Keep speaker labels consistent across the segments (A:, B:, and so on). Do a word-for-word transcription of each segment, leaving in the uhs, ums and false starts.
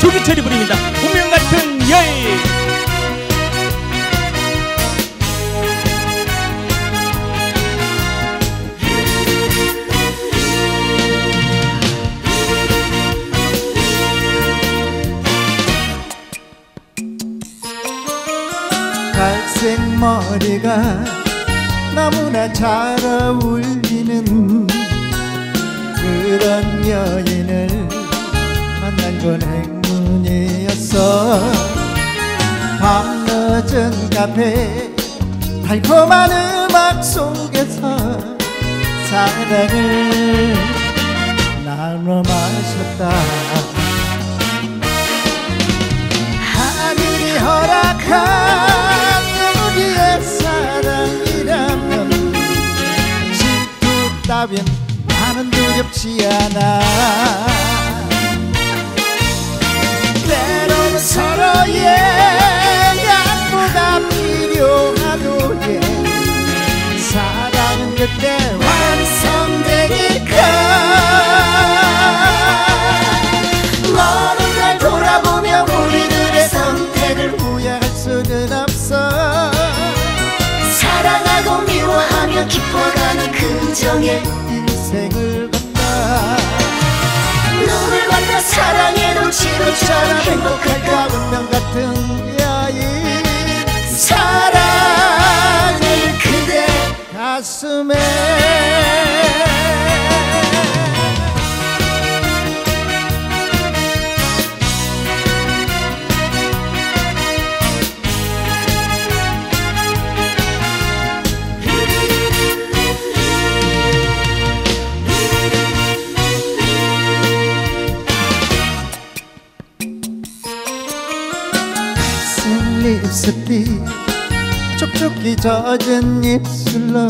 A: 조기철이 부릅니다. 운명 같은 여인.
B: 갈색 머리가 너무나 잘 어울리는 그런 여인을 만난 건 행운이었어. 밤늦은 카페 달콤한 음악 속에서 사랑을 나눠 마셨다. 하늘이 허락한 우리의 사랑이라면 질투 따윈 나는 두렵지 않아. 때로는 서로의 양보가 필요하도록 사랑은 그때 완성되니까. 먼 날 돌아보며 우리들의 선택을 후회할 수는 없어.
C: 사랑하고 미워하며 기뻐가는 그정의
B: 인생을 건다.
C: 눈을 만나 사랑해도 지루처럼
B: 행복할까 운명 같은 여인.
C: 사랑을 그대
B: 가슴에 립스틱 촉촉히 젖은 입술로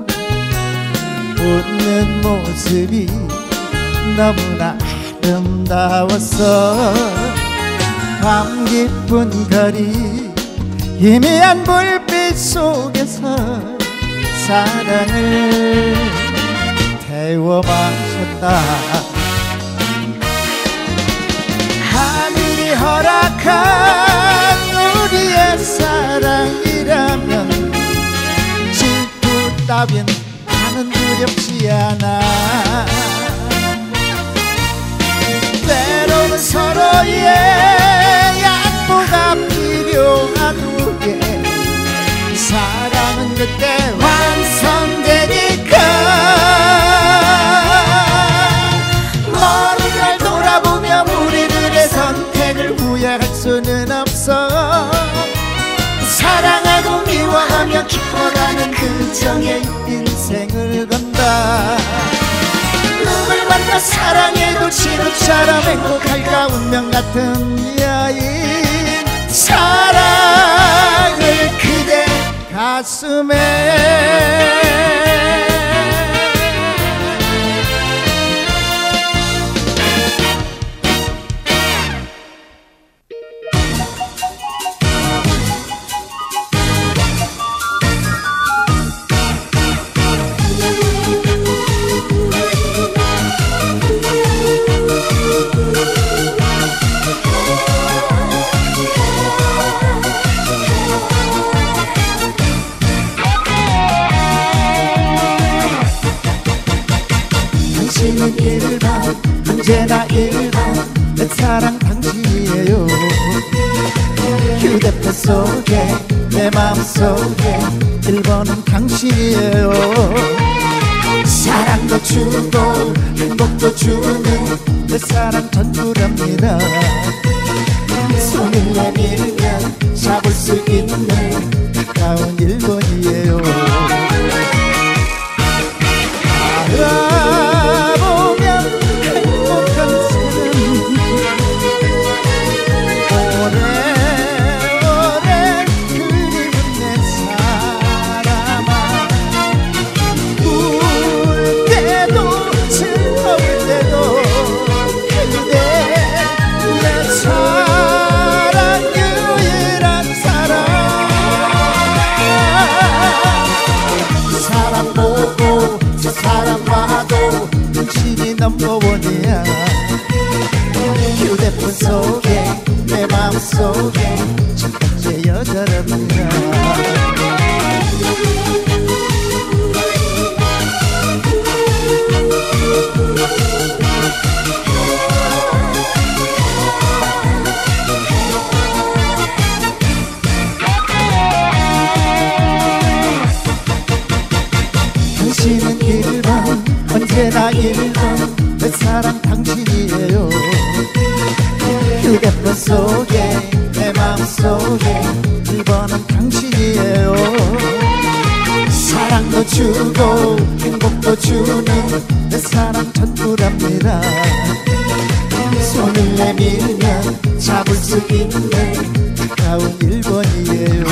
B: 웃는 모습이 너무나 아름다웠어. 밤 깊은 거리 희미한 불빛 속에서 사랑을 태워 마셨다. 하늘이 허락한 우리의 사랑이라면 질투 따윈 나는 두렵지 않아. 때로는 서로의 양보가 필요하도록 사랑은 그때 완성되니까. 먼 날 돌아보며 우리들의 선택을 후회할 수는 없어.
C: 사랑하고 미워하며 기뻐가는 그정의
B: 인생을 건다.
C: 누굴 만나 사랑해도 지루처럼
B: 행복할까 운명 같은 여인.
C: 사랑을 그대
B: 가슴에 당신은 일 번 언제나 일 번 내 사랑 당신이에요. 휴대폰 속에 내 마음속에 일 번은 당신이에요. 사랑도 주고 행복도 주는 내 사랑 전부랍니다. 손을 내밀면 잡을 수 있는 가까운 일 번이에요. 알아보면 행복한 사람 오래오래 그리운 내 사람아. 울 때도 즐거울 때도 그대 내 사랑 유일한 사람. 사람 보고 저 사람 봐도 당신이 넘버원이야. 휴대폰 속에 마음속에 첫 번째 여자랍니다. 당신은 일 번 언제나 일 번 내 사랑 당신이에요. 휴대폰 속에 내 마음속에 일 번은 당신이에요. 사랑도 주고 행복도 주는 내 사랑 전부랍니다. 손을 내밀면 잡을 수 있는 가까운 일 번이에요.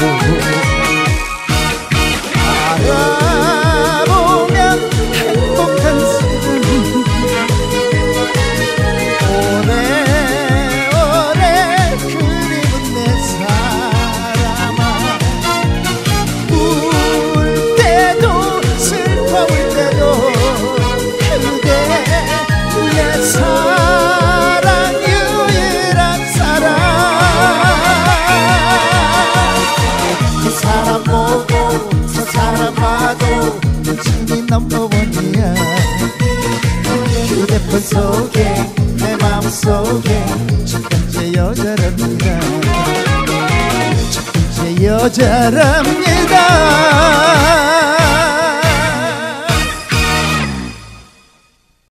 B: 알아보면 행복한 사람 오래오래 그리운 내 사람아 울 때도 슬퍼울 때도 그대 내 사랑 유일한 사람 그 사람 보고 저 사람 봐도 당신이 넘버원이야. 휴대폰 속에 내 마음속에 첫 번째 여자랍니다. 첫 번째 여자랍니다.